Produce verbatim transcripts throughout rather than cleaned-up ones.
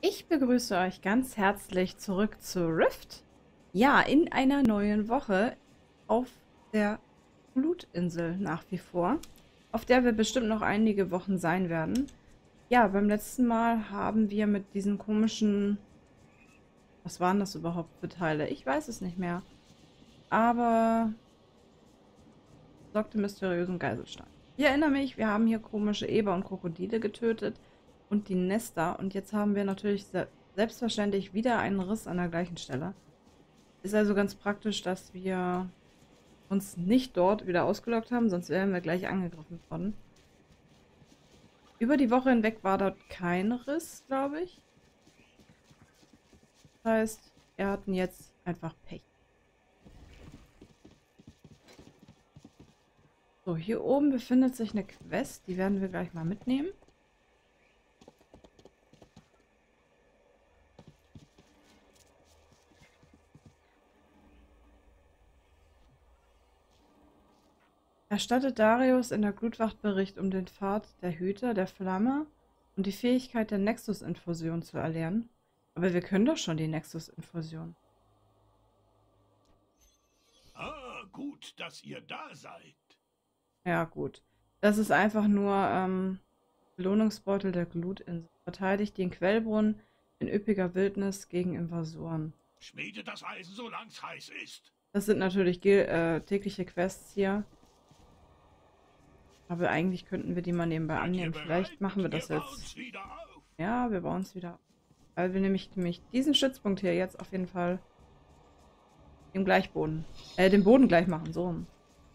Ich begrüße euch ganz herzlich zurück zu Rift. Ja, in einer neuen Woche auf der Blutinsel nach wie vor, auf der wir bestimmt noch einige Wochen sein werden. Ja, beim letzten Mal haben wir mit diesen komischen, was waren das überhaupt für Teile? Ich weiß es nicht mehr. Aber sorgte mysteriösen Geiselstein. Ich erinnere mich, wir haben hier komische Eber und Krokodile getötet und die Nester. Und jetzt haben wir natürlich se selbstverständlich wieder einen Riss an der gleichen Stelle. Ist also ganz praktisch, dass wir uns nicht dort wieder ausgelockt haben, sonst wären wir gleich angegriffen worden. Über die Woche hinweg war dort kein Riss, glaube ich. Das heißt, wir hatten jetzt einfach Pech. So, hier oben befindet sich eine Quest, die werden wir gleich mal mitnehmen. Erstattet Darius in der Glutwacht Bericht, um den Pfad der Hüter der Flamme und die Fähigkeit der Nexus-Infusion zu erlernen. Aber wir können doch schon die Nexus-Infusion. Ah, gut, dass ihr da seid. Ja, gut. Das ist einfach nur ähm, Belohnungsbeutel der Glutinsel. Verteidigt den Quellbrunnen in üppiger Wildnis gegen Invasoren. Schmiede das Eisen, solang's heiß ist. Das sind natürlich ge- äh, tägliche Quests hier. Aber eigentlich könnten wir die mal nebenbei Seid ihr annehmen. bereit? Vielleicht machen wir das Wir jetzt. bauen's wieder auf. Ja, wir bauen es wieder auf. Weil wir nämlich, nämlich diesen Stützpunkt hier jetzt auf jeden Fall im Gleichboden, äh, den Boden gleich machen, so rum.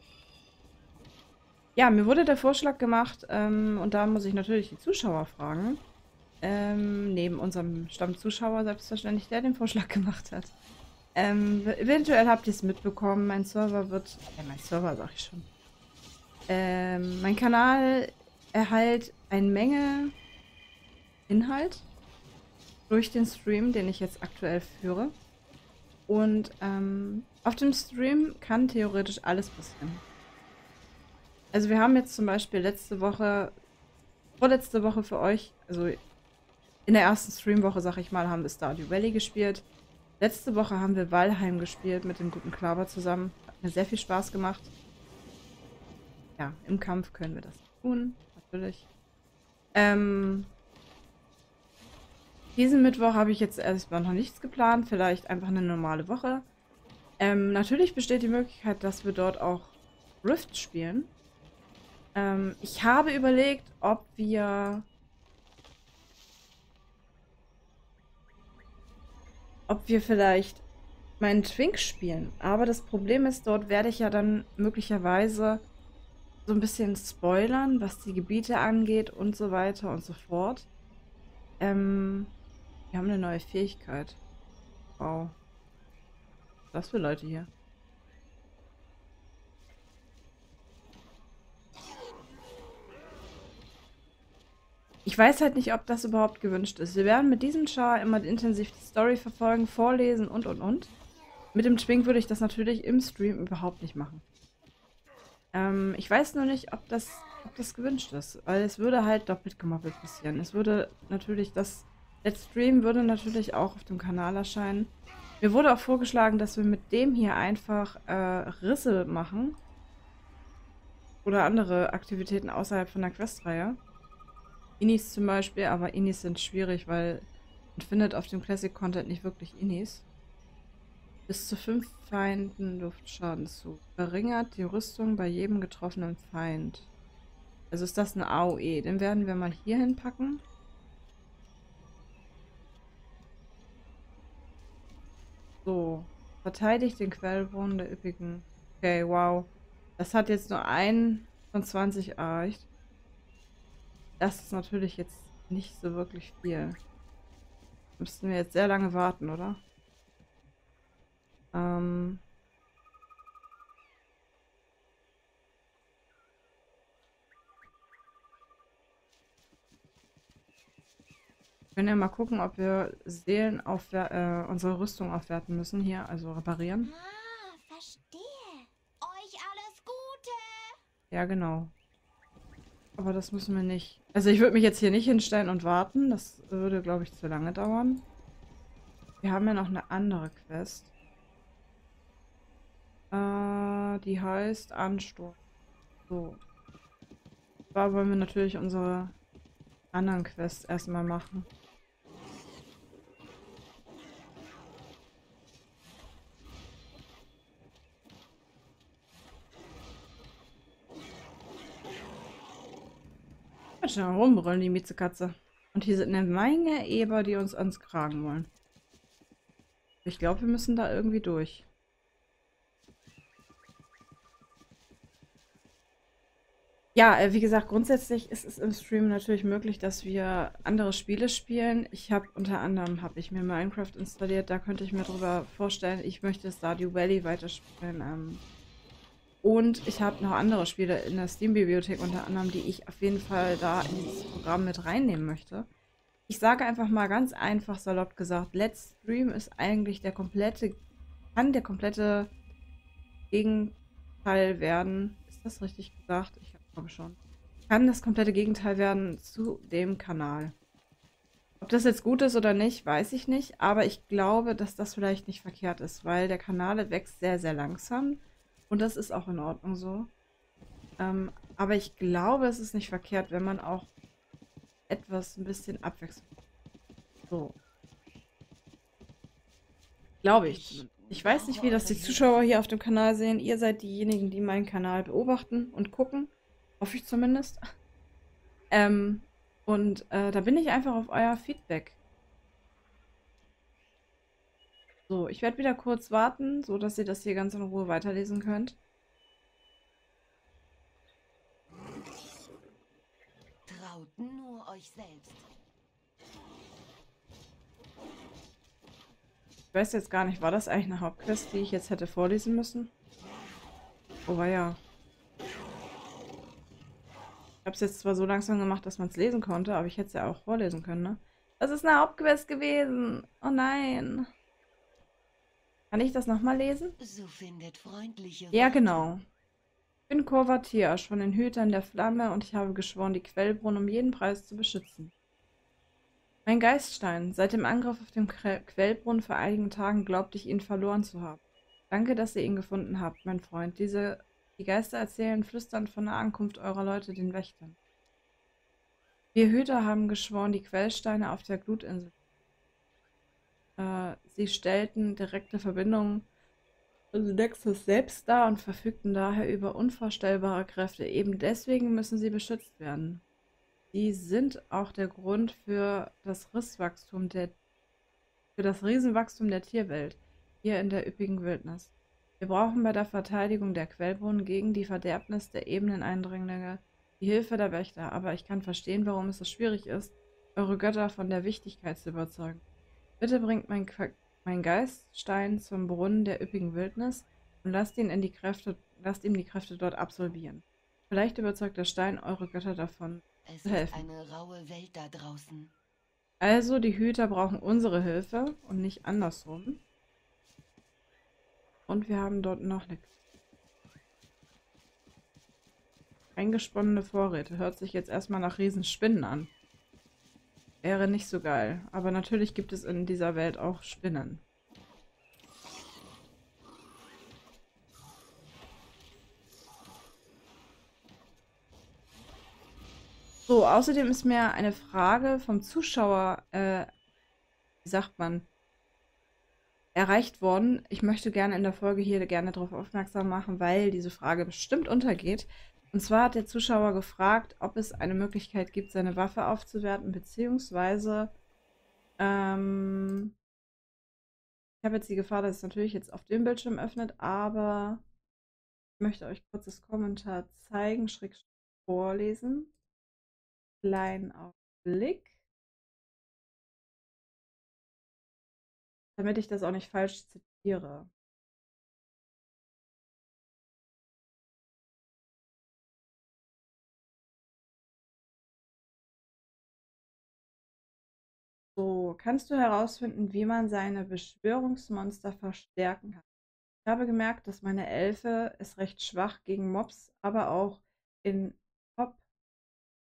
Ja, mir wurde der Vorschlag gemacht, ähm, und da muss ich natürlich die Zuschauer fragen, ähm, neben unserem Stammzuschauer selbstverständlich, der den Vorschlag gemacht hat. Ähm, eventuell habt ihr es mitbekommen, mein Server wird, äh, mein Server sag ich schon, ähm, mein Kanal erhält eine Menge Inhalt durch den Stream, den ich jetzt aktuell führe. Und ähm, auf dem Stream kann theoretisch alles passieren. Also wir haben jetzt zum Beispiel letzte Woche, vorletzte Woche für euch, also in der ersten Streamwoche, sag ich mal, haben wir Stardew Valley gespielt. Letzte Woche haben wir Valheim gespielt mit dem guten Klaver zusammen. Hat mir sehr viel Spaß gemacht. Ja, im Kampf können wir das tun, natürlich. Ähm... Diesen Mittwoch habe ich jetzt erstmal noch nichts geplant, vielleicht einfach eine normale Woche. Ähm, natürlich besteht die Möglichkeit, dass wir dort auch Rift spielen. Ähm, ich habe überlegt, ob wir... ob wir vielleicht meinen Twink spielen. Aber das Problem ist, dort werde ich ja dann möglicherweise so ein bisschen spoilern, was die Gebiete angeht und so weiter und so fort. Ähm... Wir haben eine neue Fähigkeit. Wow. Was für Leute hier? Ich weiß halt nicht, ob das überhaupt gewünscht ist. Wir werden mit diesem Char immer intensiv die Story verfolgen, vorlesen und und und. Mit dem Twink würde ich das natürlich im Stream überhaupt nicht machen. Ähm, ich weiß nur nicht, ob das, ob das gewünscht ist. Weil es würde halt doppelt gemoppelt passieren. Es würde natürlich das... Der Stream würde natürlich auch auf dem Kanal erscheinen. Mir wurde auch vorgeschlagen, dass wir mit dem hier einfach äh, Risse machen. Oder andere Aktivitäten außerhalb von der Questreihe. Inis zum Beispiel, aber Inis sind schwierig, weil man findet auf dem Classic-Content nicht wirklich Inis. Bis zu fünf Feinden Luftschaden zu. Verringert die Rüstung bei jedem getroffenen Feind. Also ist das eine A O E. Den werden wir mal hier hinpacken. So, verteidigt den Quellbrunnen der üppigen. Okay, wow. Das hat jetzt nur einen von zwanzig erreicht. Das ist natürlich jetzt nicht so wirklich viel. Müssten wir jetzt sehr lange warten, oder? Ähm. Wir können ja mal gucken, ob wir Seelen aufwer äh, unsere Rüstung aufwerten müssen hier, also reparieren. Ah, verstehe. Euch alles Gute. Ja, genau. Aber das müssen wir nicht. Also ich würde mich jetzt hier nicht hinstellen und warten. Das würde, glaube ich, zu lange dauern. Wir haben ja noch eine andere Quest. Äh, die heißt Ansturm. So. Da wollen wir natürlich unsere anderen Quests erstmal machen. Ganz schnell rumbrüllen, die Miezekatze. Und hier sind eine Menge Eber, die uns ans Kragen wollen. Ich glaube, wir müssen da irgendwie durch. Ja, äh, wie gesagt, grundsätzlich ist es im Stream natürlich möglich, dass wir andere Spiele spielen. Ich habe unter anderem, habe ich mir Minecraft installiert, da könnte ich mir drüber vorstellen, ich möchte Stardew Valley weiterspielen. Ähm, und ich habe noch andere Spiele in der Steam-Bibliothek unter anderem, die ich auf jeden Fall da in dieses Programm mit reinnehmen möchte. Ich sage einfach mal ganz einfach salopp gesagt, Let's Stream ist eigentlich der komplette, kann der komplette Gegenteil werden. Ist das richtig gesagt? Ich glaube schon. Kann das komplette Gegenteil werden zu dem Kanal. Ob das jetzt gut ist oder nicht, weiß ich nicht, aber ich glaube, dass das vielleicht nicht verkehrt ist, weil der Kanal wächst sehr, sehr langsam und das ist auch in Ordnung so. Ähm, aber ich glaube, es ist nicht verkehrt, wenn man auch etwas ein bisschen abwechselt. So. Glaube ich zumindest. Ich weiß nicht, wie das die Zuschauer hier auf dem Kanal sehen. Ihr seid diejenigen, die meinen Kanal beobachten und gucken. Hoffe ich zumindest. Ähm, und äh, da bin ich einfach auf euer Feedback. So, ich werde wieder kurz warten, so dass ihr das hier ganz in Ruhe weiterlesen könnt. Traut nur euch selbst. Ich weiß jetzt gar nicht, war das eigentlich eine Hauptquest, die ich jetzt hätte vorlesen müssen? Oh, war ja. Ich habe es jetzt zwar so langsam gemacht, dass man es lesen konnte, aber ich hätte es ja auch vorlesen können, ne? Das ist eine Hauptquest gewesen. Oh nein. Kann ich das nochmal lesen? So findet freundliche Ja, Worte. genau. Ich bin Korvatiasch von den Hütern der Flamme und ich habe geschworen, die Quellbrunnen um jeden Preis zu beschützen. Mein Geiststein, seit dem Angriff auf den Quell Quellbrunnen vor einigen Tagen glaubte ich ihn verloren zu haben. Danke, dass ihr ihn gefunden habt, mein Freund. Diese, die Geister erzählen flüsternd von der Ankunft eurer Leute, den Wächtern. Wir Hüter haben geschworen, die Quellsteine auf der Glutinsel. Äh, sie stellten direkte Verbindungen zu Nexus selbst dar und verfügten daher über unvorstellbare Kräfte. Eben deswegen müssen sie beschützt werden. Sie sind auch der Grund für das Risswachstum der, für das Riesenwachstum der Tierwelt hier in der üppigen Wildnis. Wir brauchen bei der Verteidigung der Quellbrunnen gegen die Verderbnis der Ebeneneindringlinge die Hilfe der Wächter, aber ich kann verstehen, warum es so schwierig ist, eure Götter von der Wichtigkeit zu überzeugen. Bitte bringt mein, Qua- mein Geiststein zum Brunnen der üppigen Wildnis und lasst ihn in die Kräfte, lasst ihm die Kräfte dort absolvieren. Vielleicht überzeugt der Stein eure Götter davon Es zu ist helfen. eine raue Welt da draußen. Also, die Hüter brauchen unsere Hilfe und nicht andersrum. Und wir haben dort noch eine eingesponnene Vorräte. Hört sich jetzt erstmal nach Riesenspinnen an. Wäre nicht so geil. Aber natürlich gibt es in dieser Welt auch Spinnen. So, außerdem ist mir eine Frage vom Zuschauer, äh, wie sagt man, erreicht worden. Ich möchte gerne in der Folge hier gerne darauf aufmerksam machen, weil diese Frage bestimmt untergeht. Und zwar hat der Zuschauer gefragt, ob es eine Möglichkeit gibt, seine Waffe aufzuwerten, beziehungsweise ähm, ich habe jetzt die Gefahr, dass es natürlich jetzt auf dem Bildschirm öffnet, aber ich möchte euch kurz das Kommentar zeigen, schräg vorlesen. Kleinen Augenblick, damit ich das auch nicht falsch zitiere. So, kannst du herausfinden, wie man seine Beschwörungsmonster verstärken kann? Ich habe gemerkt, dass meine Elfe ist recht schwach gegen Mobs, aber auch in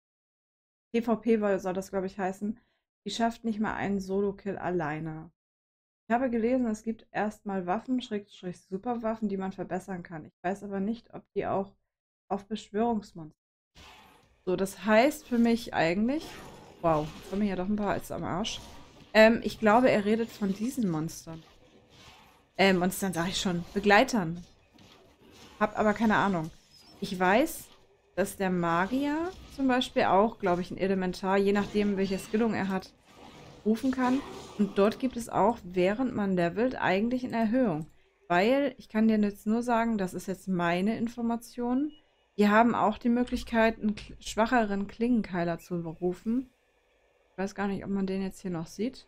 PvP soll das, glaube ich, heißen. Die schafft nicht mal einen Solo-Kill alleine. Ich habe gelesen, es gibt erstmal Waffen, Schrägstrich Superwaffen, die man verbessern kann. Ich weiß aber nicht, ob die auch auf Beschwörungsmonster. So, das heißt für mich eigentlich. Wow, jetzt haben wir ja doch ein paar als am Arsch. Ähm, ich glaube, er redet von diesen Monstern. Äh, Monstern sage ich schon. Begleitern. Hab aber keine Ahnung. Ich weiß, dass der Magier zum Beispiel auch, glaube ich, ein Elementar, je nachdem, welche Skillung er hat, rufen kann. Und dort gibt es auch, während man levelt, eigentlich eine Erhöhung. Weil, ich kann dir jetzt nur sagen, das ist jetzt meine Information. Die haben auch die Möglichkeit, einen kl- schwacheren Klingenkeiler zu rufen. Ich weiß gar nicht, ob man den jetzt hier noch sieht.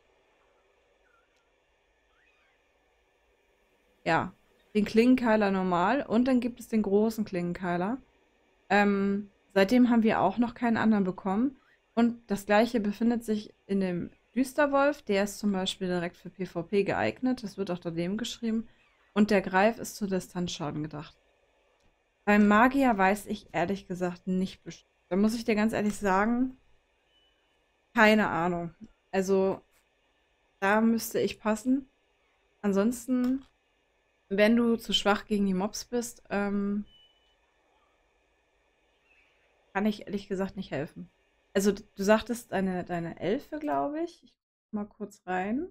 Ja, den Klingenkeiler normal und dann gibt es den großen Klingenkeiler. Ähm, seitdem haben wir auch noch keinen anderen bekommen. Und das gleiche befindet sich in dem Düsterwolf. Der ist zum Beispiel direkt für PvP geeignet. Das wird auch daneben geschrieben. Und der Greif ist zu Distanzschaden gedacht. Beim Magier weiß ich ehrlich gesagt nicht bestimmt. Da muss ich dir ganz ehrlich sagen, keine Ahnung. Also, da müsste ich passen. Ansonsten, wenn du zu schwach gegen die Mobs bist, ähm, kann ich ehrlich gesagt nicht helfen. Also, d- du sagtest deine, deine Elfe, glaube ich. Ich guck mal kurz rein.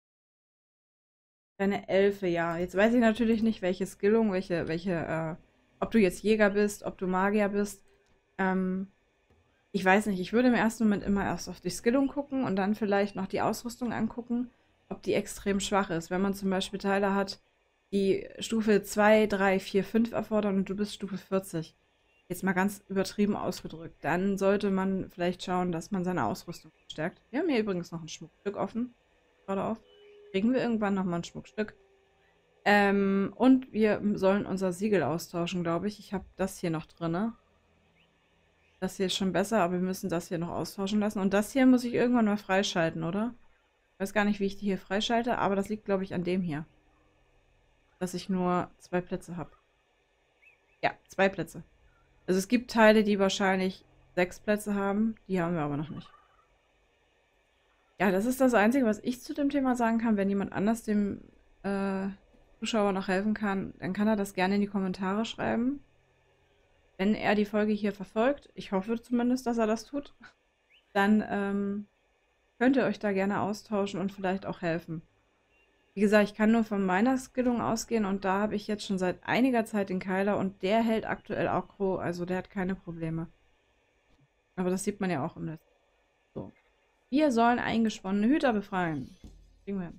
Deine Elfe, ja. Jetzt weiß ich natürlich nicht, welche Skillung, welche, welche, äh, ob du jetzt Jäger bist, ob du Magier bist. Ähm, ich weiß nicht, ich würde im ersten Moment immer erst auf die Skillung gucken und dann vielleicht noch die Ausrüstung angucken, ob die extrem schwach ist. Wenn man zum Beispiel Teile hat, die Stufe zwei, drei, vier, fünf erfordern und du bist Stufe vierzig. Jetzt mal ganz übertrieben ausgedrückt. Dann sollte man vielleicht schauen, dass man seine Ausrüstung stärkt. Wir haben hier übrigens noch ein Schmuckstück offen. Gerade auf. Kriegen wir irgendwann nochmal ein Schmuckstück. Ähm, und wir sollen unser Siegel austauschen, glaube ich. Ich habe das hier noch drin. Das hier ist schon besser, aber wir müssen das hier noch austauschen lassen. Und das hier muss ich irgendwann mal freischalten, oder? Ich weiß gar nicht, wie ich die hier freischalte, aber das liegt, glaube ich, an dem hier. Dass ich nur zwei Plätze habe. Ja, zwei Plätze. Also es gibt Teile, die wahrscheinlich sechs Plätze haben. Die haben wir aber noch nicht. Ja, das ist das Einzige, was ich zu dem Thema sagen kann. Wenn jemand anders dem äh, Zuschauer noch helfen kann, dann kann er das gerne in die Kommentare schreiben. Wenn er die Folge hier verfolgt, ich hoffe zumindest, dass er das tut, dann ähm, könnt ihr euch da gerne austauschen und vielleicht auch helfen. Wie gesagt, ich kann nur von meiner Skillung ausgehen und da habe ich jetzt schon seit einiger Zeit den Keiler und der hält aktuell Aggro, also der hat keine Probleme. Aber das sieht man ja auch im Netz. So. Wir sollen eingesponnene Hüter befreien. Kriegen wir hin.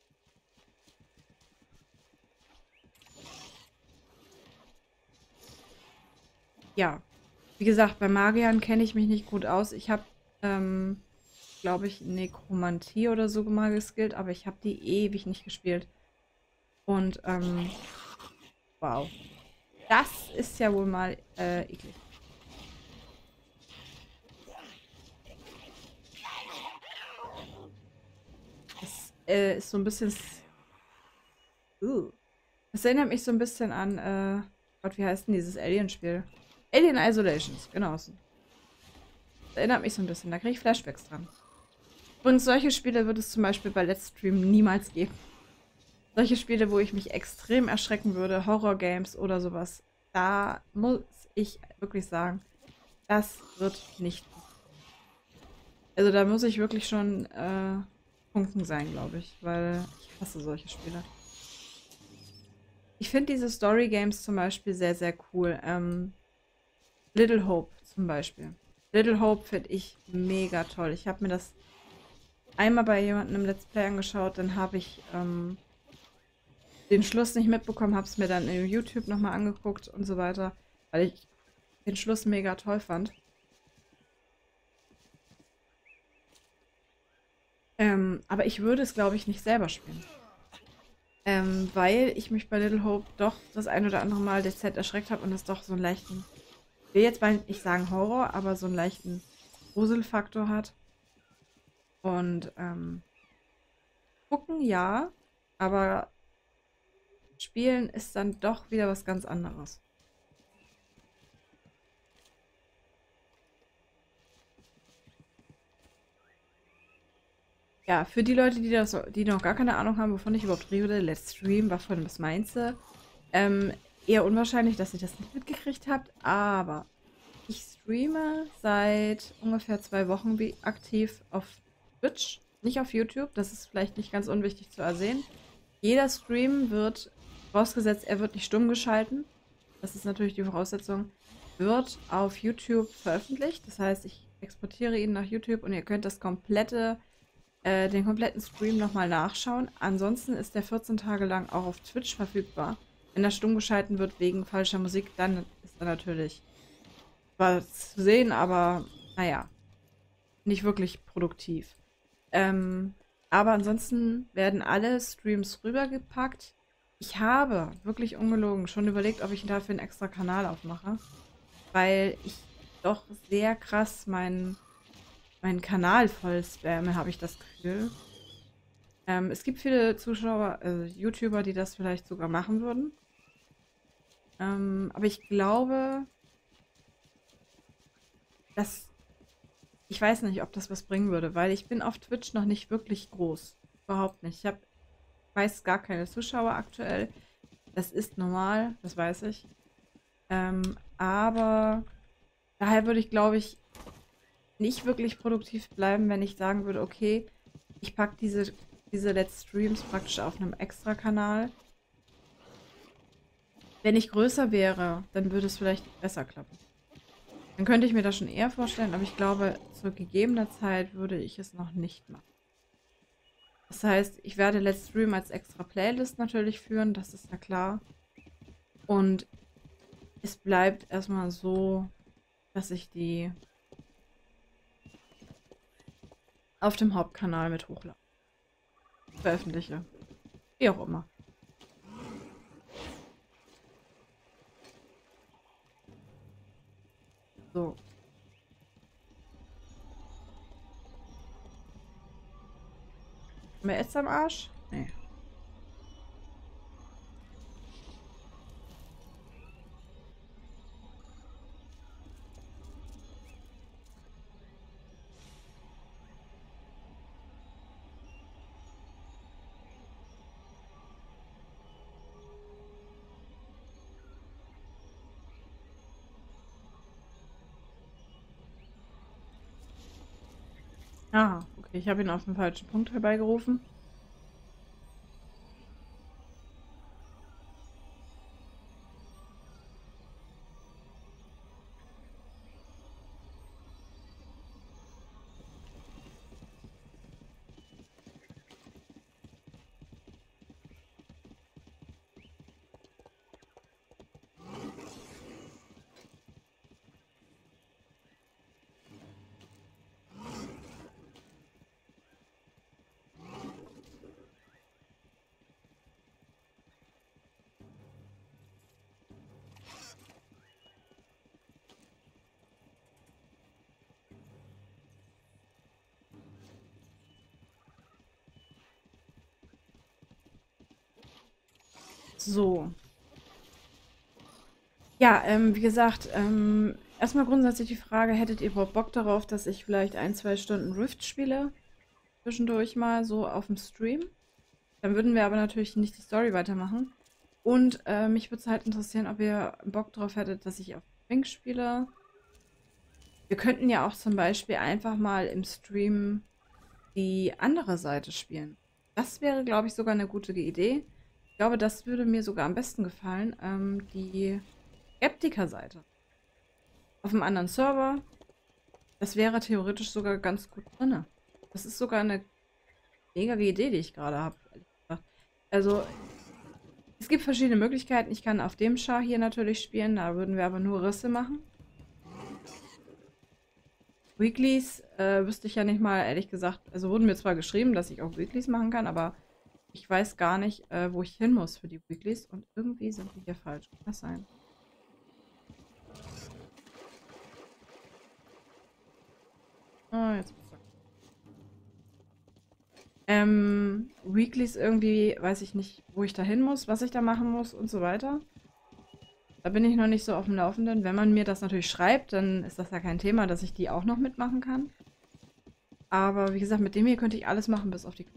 Ja. Wie gesagt, bei Magiern kenne ich mich nicht gut aus. Ich habe, ähm, glaube ich, Nekromantie oder so mal geskillt, aber ich habe die ewig nicht gespielt. Und, ähm, wow. Das ist ja wohl mal äh, eklig. Das äh, ist so ein bisschen. s- Uh. Das erinnert mich so ein bisschen an, äh, Gott, wie heißt denn dieses Alien-Spiel? Alien Isolations, genau. Das erinnert mich so ein bisschen. Da kriege ich Flashbacks dran. Übrigens, solche Spiele wird es zum Beispiel bei Let's Stream niemals geben. Solche Spiele, wo ich mich extrem erschrecken würde, Horror-Games oder sowas, da muss ich wirklich sagen, das wird nicht. Also da muss ich wirklich schon äh, Funken sein, glaube ich, weil ich hasse solche Spiele. Ich finde diese Story-Games zum Beispiel sehr, sehr cool. Ähm, Little Hope zum Beispiel. Little Hope finde ich mega toll. Ich habe mir das einmal bei jemandem im Let's Play angeschaut, dann habe ich ähm, den Schluss nicht mitbekommen, habe es mir dann in YouTube nochmal angeguckt und so weiter, weil ich den Schluss mega toll fand. Ähm, aber ich würde es, glaube ich, nicht selber spielen. Ähm, weil ich mich bei Little Hope doch das ein oder andere Mal dezent erschreckt habe und es doch so einen leichten, ich will jetzt mal nicht sagen Horror, aber so einen leichten Gruselfaktor hat. Und ähm, gucken ja, aber spielen ist dann doch wieder was ganz anderes. Ja, für die Leute, die das, die noch gar keine Ahnung haben, wovon ich überhaupt rede, Let's Stream, wovon was meinst du? Ähm, eher unwahrscheinlich, dass ihr das nicht mitgekriegt habt, aber ich streame seit ungefähr zwei Wochen wie aktiv auf Twitch, nicht auf YouTube. Das ist vielleicht nicht ganz unwichtig zu ersehen. Jeder Stream wird, vorausgesetzt, er wird nicht stumm geschalten, das ist natürlich die Voraussetzung, wird auf YouTube veröffentlicht. Das heißt, ich exportiere ihn nach YouTube und ihr könnt das komplette, äh, den kompletten Stream nochmal nachschauen. Ansonsten ist der vierzehn Tage lang auch auf Twitch verfügbar. Wenn er stumm geschalten wird wegen falscher Musik, dann ist er natürlich zwar zu sehen, aber naja, nicht wirklich produktiv. Ähm, aber ansonsten werden alle Streams rübergepackt. Ich habe, wirklich ungelogen, schon überlegt, ob ich dafür einen extra Kanal aufmache, weil ich doch sehr krass meinen meinen Kanal voll spamme, habe ich das Gefühl. Ähm, es gibt viele Zuschauer, also YouTuber, die das vielleicht sogar machen würden. Ähm, aber ich glaube, dass ich weiß nicht, ob das was bringen würde, weil ich bin auf Twitch noch nicht wirklich groß. Überhaupt nicht. Ich habe weiß gar keine Zuschauer aktuell. Das ist normal, das weiß ich. Ähm, aber daher würde ich, glaube ich, nicht wirklich produktiv bleiben, wenn ich sagen würde, okay, ich packe diese, diese Let's Streams praktisch auf einem Extra-Kanal. Wenn ich größer wäre, dann würde es vielleicht besser klappen. Dann könnte ich mir das schon eher vorstellen, aber ich glaube, zu gegebener Zeit würde ich es noch nicht machen. Das heißt, ich werde Let's Stream als extra Playlist natürlich führen, das ist ja klar. Und es bleibt erstmal so, dass ich die auf dem Hauptkanal mit hochlade. Veröffentliche. Wie auch immer. So. Haben wir jetzt am Arsch? Nee. Aha, okay, ich habe ihn auf den falschen Punkt herbeigerufen. So. Ja, ähm, wie gesagt, ähm, erstmal grundsätzlich die Frage, hättet ihr überhaupt Bock darauf, dass ich vielleicht ein, zwei Stunden Rift spiele? Zwischendurch mal so auf dem Stream? Dann würden wir aber natürlich nicht die Story weitermachen. Und äh, mich würde es halt interessieren, ob ihr Bock drauf hättet, dass ich auf Brink spiele. Wir könnten ja auch zum Beispiel einfach mal im Stream die andere Seite spielen. Das wäre, glaube ich, sogar eine gute Idee. Ich glaube, das würde mir sogar am besten gefallen. Ähm, die Skeptiker-Seite. Auf einem anderen Server. Das wäre theoretisch sogar ganz gut drin. Das ist sogar eine mega Idee, die ich gerade habe. Also, es gibt verschiedene Möglichkeiten. Ich kann auf dem Char hier natürlich spielen. Da würden wir aber nur Risse machen. Weeklies äh, wüsste ich ja nicht mal, ehrlich gesagt. Also wurden mir zwar geschrieben, dass ich auch Weeklies machen kann, aber ich weiß gar nicht, äh, wo ich hin muss für die Weeklies. Und irgendwie sind die hier falsch. Kann das sein? Ah, jetzt bist du. Ähm, Weeklies irgendwie, weiß ich nicht, wo ich da hin muss, was ich da machen muss und so weiter. Da bin ich noch nicht so auf dem Laufenden. Wenn man mir das natürlich schreibt, dann ist das ja kein Thema, dass ich die auch noch mitmachen kann. Aber wie gesagt, mit dem hier könnte ich alles machen, bis auf die...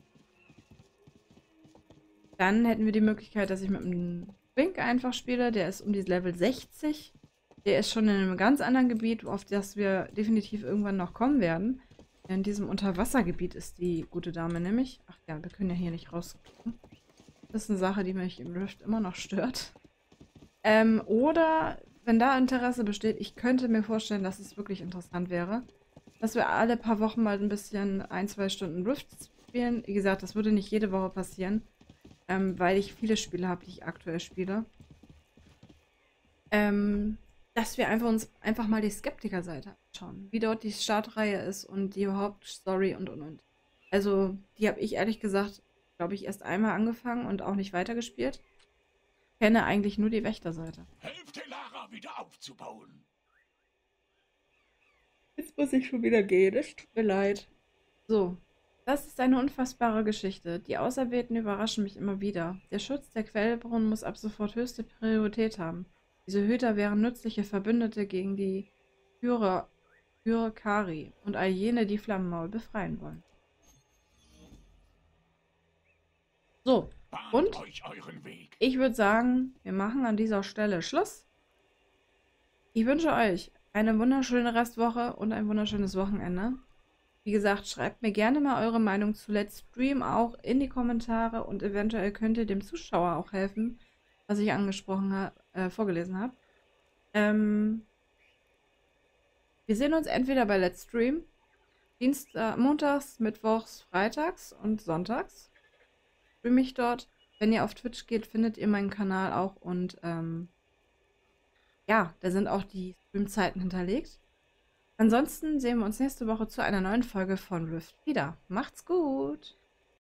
Dann hätten wir die Möglichkeit, dass ich mit einem Twink einfach spiele. Der ist um die Level sechzig. Der ist schon in einem ganz anderen Gebiet, auf das wir definitiv irgendwann noch kommen werden. In diesem Unterwassergebiet ist die gute Dame nämlich. Ach ja, wir können ja hier nicht rausgucken. Das ist eine Sache, die mich im Rift immer noch stört. Ähm, oder, wenn da Interesse besteht, ich könnte mir vorstellen, dass es wirklich interessant wäre, dass wir alle paar Wochen mal ein bisschen ein, zwei Stunden Rift spielen. Wie gesagt, das würde nicht jede Woche passieren, ähm, weil ich viele Spiele habe, die ich aktuell spiele. Ähm, dass wir einfach uns einfach mal die Skeptiker-Seite anschauen, wie dort die Startreihe ist und die Hauptstory und und und. Also, die habe ich ehrlich gesagt, glaube ich, erst einmal angefangen und auch nicht weitergespielt. Ich kenne eigentlich nur die Wächterseite. Helft Lara wieder aufzubauen. Jetzt muss ich schon wieder gehen, es tut mir leid. So, das ist eine unfassbare Geschichte. Die Auserwählten überraschen mich immer wieder. Der Schutz der Quellbrunnen muss ab sofort höchste Priorität haben. Diese Hüter wären nützliche Verbündete gegen die Hyrekari und all jene, die Flammenmaul befreien wollen. So, Bahnt und euch euren Weg. ich würde sagen, wir machen an dieser Stelle Schluss. Ich wünsche euch eine wunderschöne Restwoche und ein wunderschönes Wochenende. Wie gesagt, schreibt mir gerne mal eure Meinung zu Let's Stream auch in die Kommentare und eventuell könnt ihr dem Zuschauer auch helfen, was ich angesprochen habe, äh, vorgelesen habe. Ähm, wir sehen uns entweder bei Let's Stream, Dienstag, montags, mittwochs, freitags und sonntags. Streame ich dort. Wenn ihr auf Twitch geht, findet ihr meinen Kanal auch und ähm, ja, da sind auch die Streamzeiten hinterlegt. Ansonsten sehen wir uns nächste Woche zu einer neuen Folge von Rift wieder. Macht's gut!